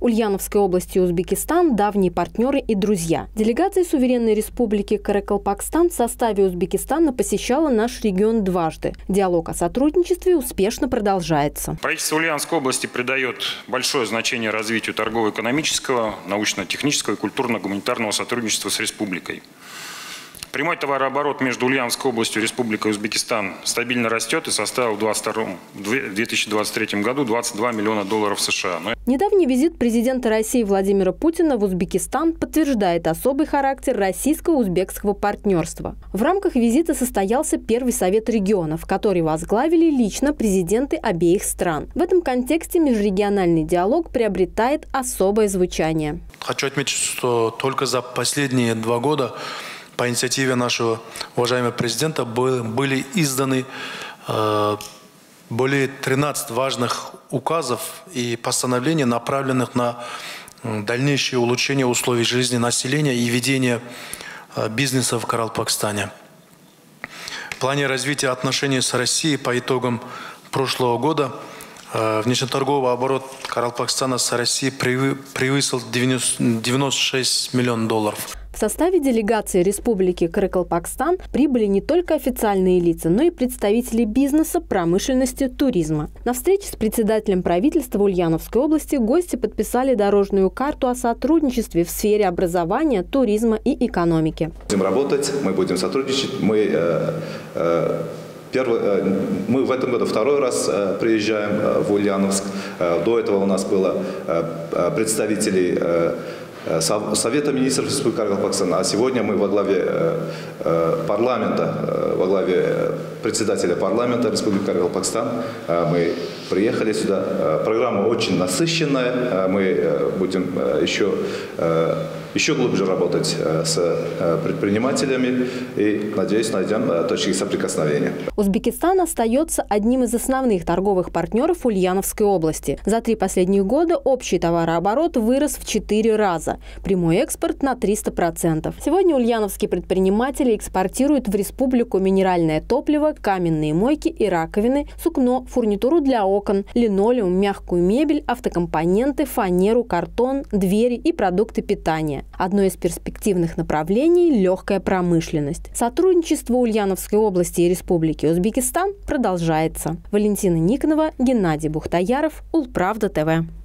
Ульяновская область и Узбекистан – давние партнеры и друзья. Делегация суверенной республики Каракалпакстан в составе Узбекистана посещала наш регион дважды. Диалог о сотрудничестве успешно продолжается. Правительство Ульяновской области придает большое значение развитию торгово-экономического, научно-технического и культурно-гуманитарного сотрудничества с республикой. Прямой товарооборот между Ульяновской областью и Республикой Узбекистан стабильно растет и составил в 2023 году 22 миллиона долларов США. Недавний визит президента России Владимира Путина в Узбекистан подтверждает особый характер российско-узбекского партнерства. В рамках визита состоялся первый совет регионов, который возглавили лично президенты обеих стран. В этом контексте межрегиональный диалог приобретает особое звучание. Хочу отметить, что только за последние 2 года по инициативе нашего уважаемого президента были изданы более 13 важных указов и постановлений, направленных на дальнейшее улучшение условий жизни населения и ведение бизнеса в Каракалпакстане. В плане развития отношений с Россией по итогам прошлого года внешнеторговый оборот Каракалпакстана с Россией превысил 96 миллионов долларов. В составе делегации Республики Каракалпакстан прибыли не только официальные лица, но и представители бизнеса, промышленности, туризма. На встрече с председателем правительства Ульяновской области гости подписали дорожную карту о сотрудничестве в сфере образования, туризма и экономики. Будем работать, мы будем сотрудничать. Мы в этом году 2-й раз приезжаем в Ульяновск. До этого у нас было представителей Совета министров Республики Каракалпакстан, а сегодня мы во главе парламента, во главе председателя парламента Республики Каракалпакстан, мы приехали сюда. Программа очень насыщенная, мы будем еще глубже работать с предпринимателями и, надеюсь, найдем точки соприкосновения. Узбекистан остается одним из основных торговых партнеров Ульяновской области. За 3 последних года общий товарооборот вырос в 4 раза. Прямой экспорт на 300%. Сегодня ульяновские предприниматели экспортируют в республику минеральное топливо, каменные мойки и раковины, сукно, фурнитуру для окон, линолеум, мягкую мебель, автокомпоненты, фанеру, картон, двери и продукты питания. Одно из перспективных направлений – легкая промышленность. Сотрудничество Ульяновской области и Республики Узбекистан продолжается. Валентина Никонова, Геннадий Бухтаяров, Улправда ТВ.